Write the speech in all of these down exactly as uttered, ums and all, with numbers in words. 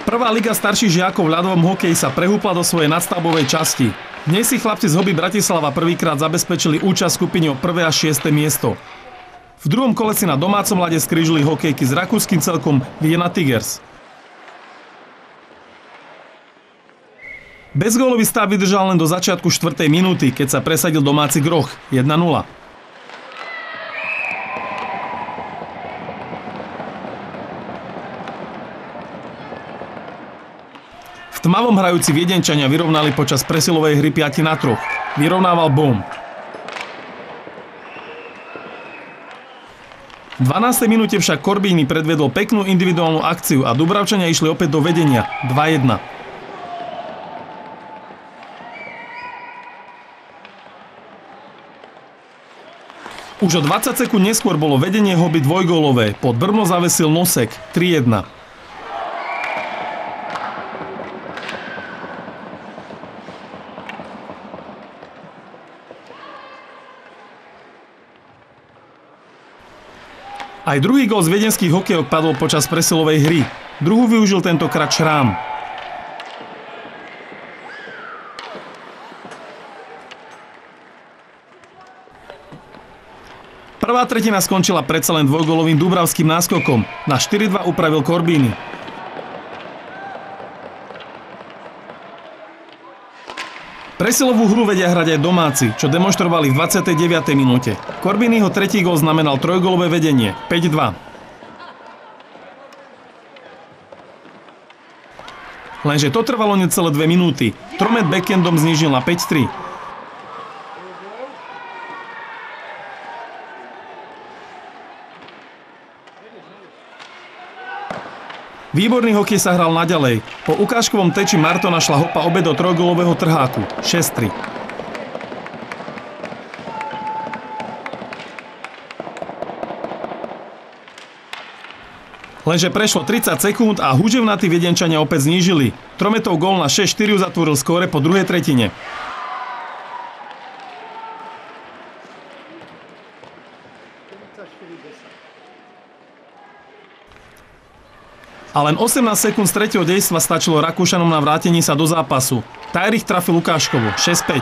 Prvá liga starších žiakov v ľadovom hokeji sa prehúpla do svojej nadstavbovej časti. Dnes si chlapci z Hobby Bratislava prvýkrát zabezpečili účasť skupiny o prvé a šieste miesto. V druhom kole si na domácom ľade skrížili hokejky s rakúskym celkom Vienna Tigers. Bezgólový stav vydržal len do začiatku štvrtej minúty, keď sa presadil domáci Groch jedna nula. V tmavom hrajúci Viedenčania vyrovnali počas presilovej hry päť na tri. Vyrovnával Bohm. V dvanástej minúte však Corbini predvedol peknú individuálnu akciu a Dubravčania išli opäť do vedenia dva jedna. Už o dvadsať sekúnd neskôr bolo vedenie Hobby dvojgólové. Pod brvno zavesil Nosek tri jedna. Aj druhý gól z viedenských hokejok padol počas presilovej hry. Druhú využil tentokrát Šrám. Prvá tretina skončila predsa len dvojgólovým dubravským náskokom. Na štyri dva upravil Corbini. Presilovú hru vedia hrať aj domáci, čo demonštrovali v dvadsiatej deviatej minúte. Corbiniho tretí gól znamenal trojgólové vedenie päť dva. Lenže to trvalo necelé dve minúty. Tromet backendom znížil na päť tri. Výborný hokej sa hral naďalej. Po ukážkovom teči Martona šla Hopa opäť do trojgólového trháku šesť tri. Lenže prešlo tridsať sekúnd a húževnatí Viedenčania opäť znížili. Trometov gól na šesť štyri zatvoril skóre po druhej tretine. A len osemnásť sekúnd z tretieho dejstva stačilo Rakúšanom na vrátení sa do zápasu. Tajrich trafil Lukáškovu šesť päť.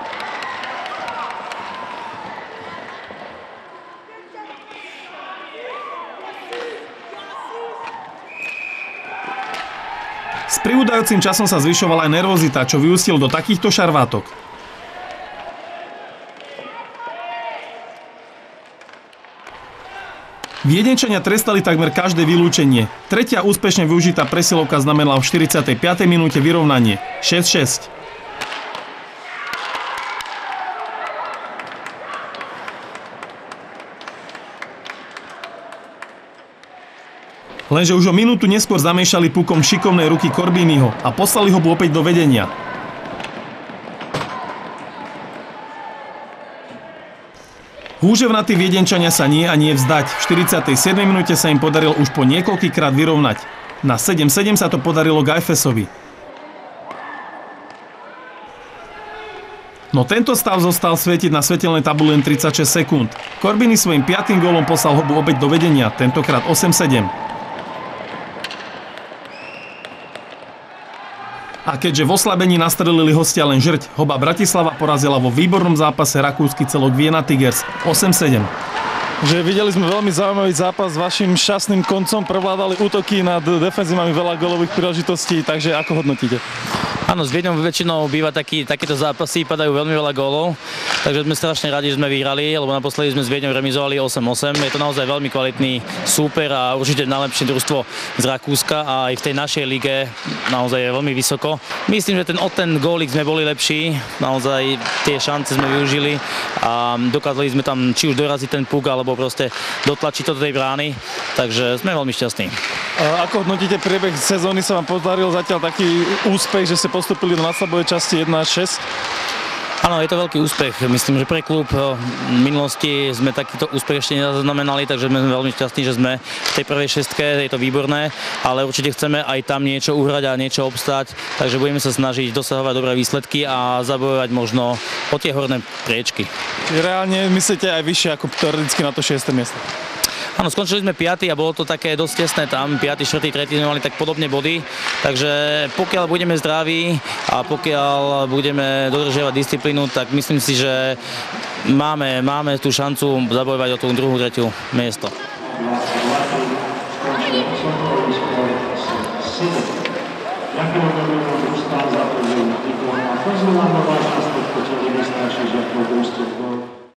S pribúdajúcim časom sa zvyšovala aj nervozita, čo vyústil do takýchto šarvátok. Viedenčania trestali takmer každé vylúčenie. Tretia úspešne využitá presilovka znamenala v štyridsiatej piatej minúte vyrovnanie šesť šesť. Lenže už o minútu neskôr zamiešali pukom šikovné ruky Corbiniho a poslali ho opäť do vedenia. Húževnatí Viedenčania sa nie a nie vzdať. V štyridsiatej siedmej minúte sa im podarilo už po niekoľkýkrát vyrovnať. Na sedem sedem sa to podarilo Gajfesovi. No tento stav zostal svietiť na svetelnej tabuli len tridsaťšesť sekúnd. Corbini svojim piatym gólom poslal Hobu opäť do vedenia, tentokrát osem sedem. A keďže v oslabení nastrelili hostia len žrť, Hoba Bratislava porazila vo výbornom zápase rakúsky celok Vienna Tigers osem sedem. Že videli sme veľmi zaujímavý zápas s vašim šťastným koncom, prevládali útoky nad defenzívami, veľa gólových príležitostí, takže ako hodnotíte? Áno, s Viedňou väčšinou býva taký, takéto zápasy, padajú veľmi veľa gólov, takže sme strašne radi, že sme vyhrali, lebo naposledy sme s Viedňou remizovali osem osem. Je to naozaj veľmi kvalitný súper a určite najlepšie družstvo z Rakúska a aj v tej našej lige naozaj je veľmi vysoko. Myslím, že ten, od ten gólik sme boli lepší, naozaj tie šance sme využili a dokázali sme tam či už doraziť ten puk, alebo proste dotlačiť to do tej brány, takže sme veľmi šťastní. A ako hodnotíte priebeh sezóny? Sa vám podaril zatiaľ taký úspech, že ste postupili do nadstavbovej časti jeden až šesť? Áno, je to veľký úspech. Myslím, že pre klub v minulosti sme takýto úspech ešte nezaznamenali, takže sme veľmi šťastní, že sme v tej prvej šestke, je to výborné, ale určite chceme aj tam niečo uhrať a niečo obstáť, takže budeme sa snažiť dosahovať dobré výsledky a zabojovať možno o tie horné priečky. Čiže reálne myslíte aj vyššie ako teoreticky na to šieste miesto? Áno, skončili sme piaty a bolo to také dosť tesné tam, piaty, štvrtý, tretí sme mali tak podobne body, takže pokiaľ budeme zdraví a pokiaľ budeme dodržiavať disciplínu, tak myslím si, že máme, máme tú šancu zabojovať o tú druhú, tretiu miesto. Personálna vážnosť, ktorý vystačí, že